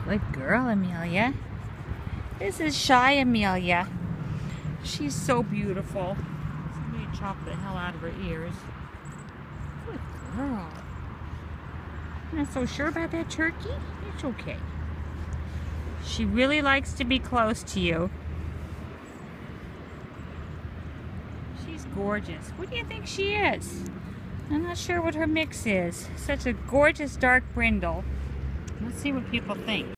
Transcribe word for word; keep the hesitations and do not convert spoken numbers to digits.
Good girl, Amelia. This is shy Amelia. She's so beautiful. Somebody chopped the hell out of her ears. Good girl. You're not so sure about that turkey? It's okay. She really likes to be close to you. She's gorgeous. What do you think she is? I'm not sure what her mix is. Such a gorgeous dark brindle. Let's see what people think.